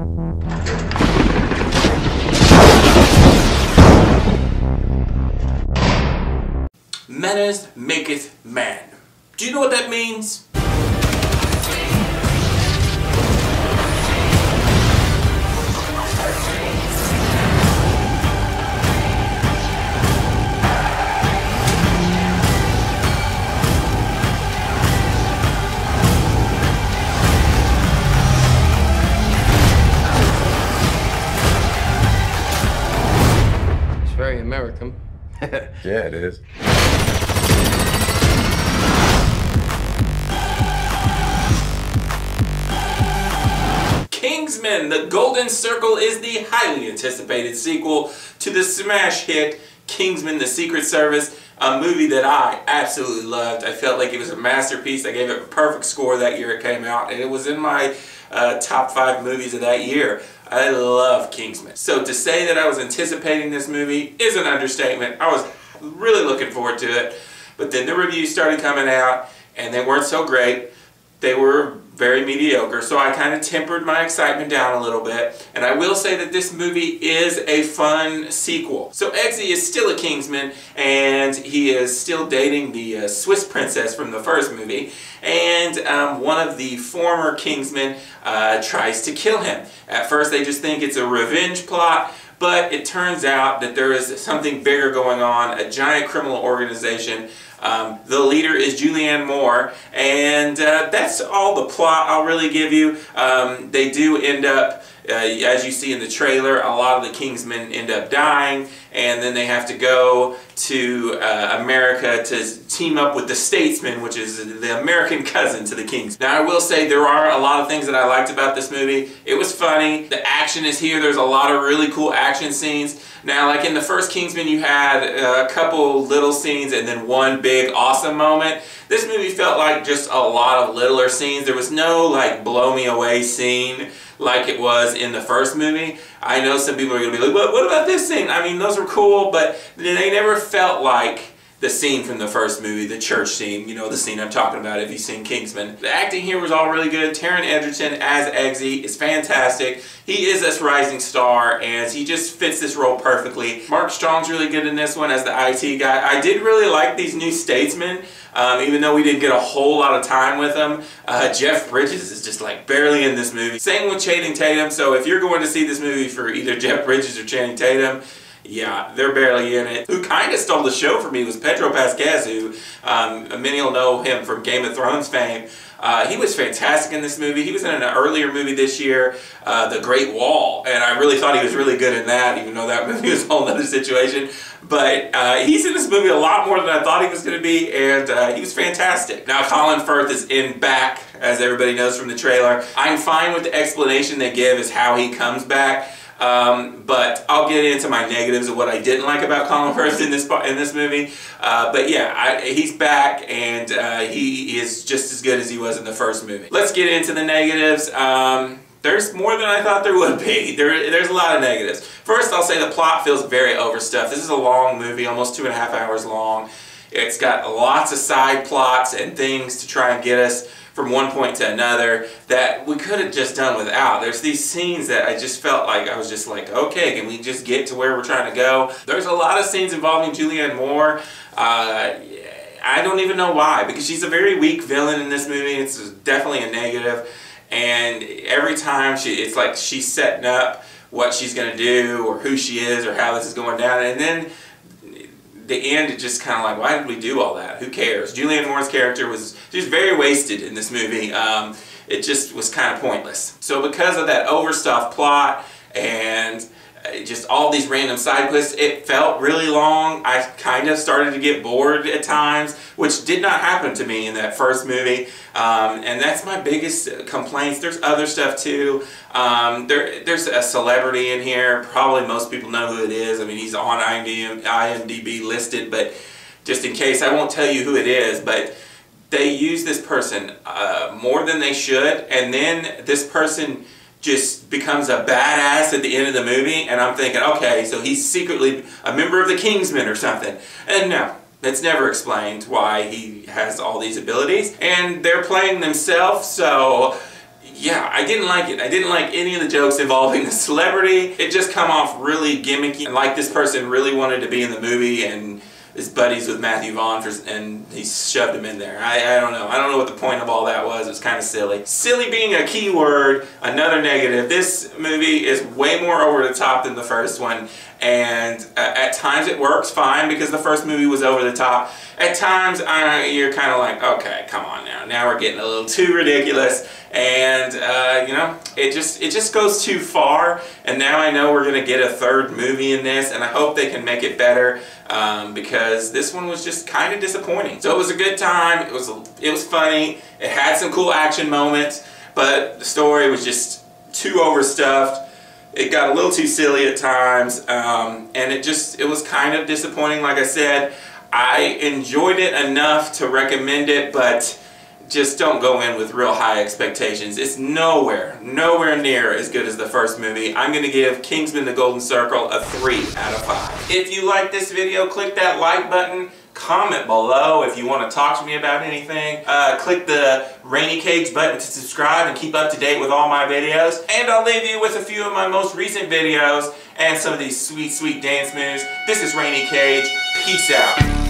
Manners maketh man. Do you know what that means? It's very American. Yeah, it is. Kingsman: The Golden Circle is the highly anticipated sequel to the smash hit Kingsman: The Secret Service, a movie that I absolutely loved. I felt like it was a masterpiece. I gave it a perfect score that year it came out, and it was in my top 5 movies of that year. I love Kingsman. So to say that I was anticipating this movie is an understatement. I was really looking forward to it, but then the reviews started coming out, and they weren't so great. They were very mediocre, so I kind of tempered my excitement down a little bit. And I will say that this movie is a fun sequel. So Eggsy is still a Kingsman, and he is still dating the Swiss princess from the first movie. And one of the former Kingsmen tries to kill him. At first they just think it's a revenge plot, but it turns out that there is something bigger going on, a giant criminal organization. The leader is Julianne Moore, and that's all the plot I'll really give you. They do end up, as you see in the trailer, a lot of the Kingsmen end up dying, and then they have to go to America to team up with the Statesman, which is the American cousin to the Kings. Now I will say there are a lot of things that I liked about this movie. It was funny, the action is here, there's a lot of really cool action scenes. Now, like in the first Kingsman, you had a couple little scenes and then one big awesome moment. This movie felt like just a lot of littler scenes. There was no like blow me away scene like it was in the first movie. I know some people are going to be like, what about this scene? I mean, those were cool, but they never felt like the scene from the first movie, the church scene, you know, the scene I'm talking about if you've seen Kingsman. The acting here was all really good. Taron Egerton as Eggsy is fantastic. He is this rising star, and he just fits this role perfectly. Mark Strong's really good in this one as the IT guy. I did really like these new statesmen, even though we didn't get a whole lot of time with them. Jeff Bridges is just like barely in this movie. Same with Channing Tatum, so if you're going to see this movie for either Jeff Bridges or Channing Tatum, yeah, they're barely in it. Who kind of stole the show for me was Pedro Pascal, who many will know him from Game of Thrones fame. He was fantastic in this movie. He was in an earlier movie this year, The Great Wall, and I really thought he was really good in that, even though that movie was a whole other situation. But he's in this movie a lot more than I thought he was going to be, and he was fantastic. Now Colin Firth is in back, as everybody knows from the trailer. I'm fine with the explanation they give as how he comes back. But I'll get into my negatives of what I didn't like about Colin Firth in this movie. But yeah, he's back, and he is just as good as he was in the first movie. Let's get into the negatives. There's more than I thought there would be. There's a lot of negatives. First, I'll say the plot feels very overstuffed. This is a long movie, almost 2.5 hours long. It's got lots of side plots and things to try and get us from one point to another that we could have just done without. There's these scenes that I just felt like, I was just like, okay, can we just get to where we're trying to go? There's a lot of scenes involving Julianne Moore. I don't even know why, because she's a very weak villain in this movie. It's definitely a negative. And every time it's like she's setting up what she's going to do or who she is or how this is going down. And then the end, it's just kind of like, why did we do all that? Who cares? Julianne Moore's character was just very wasted in this movie. It just was kind of pointless. So because of that overstuffed plot and just all these random side quests, it felt really long. I kind of started to get bored at times, which did not happen to me in that first movie. And that's my biggest complaints. There's other stuff too. There's a celebrity in here. Probably most people know who it is. I mean, he's on IMDb listed, but just in case, I won't tell you who it is. But they use this person more than they should, and then this person just becomes a badass at the end of the movie, and I'm thinking, okay, so he's secretly a member of the Kingsmen or something. And no, it's never explained why he has all these abilities, and they're playing themselves, so yeah, I didn't like it. I didn't like any of the jokes involving the celebrity. It just come off really gimmicky, and like this person really wanted to be in the movie and is buddies with Matthew Vaughn and he shoved him in there. I don't know. I don't know what the point of all that was. It was kind of silly. Silly being a key word, another negative. This movie is way more over the top than the first one, and at times it works fine because the first movie was over the top. At times you're kind of like, okay, come on now. Now we're getting a little too ridiculous, and you know, it just goes too far. And now I know we're gonna get a third movie in this, and I hope they can make it better because this one was just kind of disappointing. So it was a good time. It was funny. It had some cool action moments, but the story was just too overstuffed. It got a little too silly at times, and it was kind of disappointing. Like I said, I enjoyed it enough to recommend it, but just don't go in with real high expectations. It's nowhere near as good as the first movie. I'm going to give Kingsman: The Golden Circle a 3 out of 5. If you like this video, click that like button. Comment below if you want to talk to me about anything. Click the Rainy Cage button to subscribe and keep up to date with all my videos. And I'll leave you with a few of my most recent videos and some of these sweet, sweet dance moves. This is Rainy Cage. Peace out.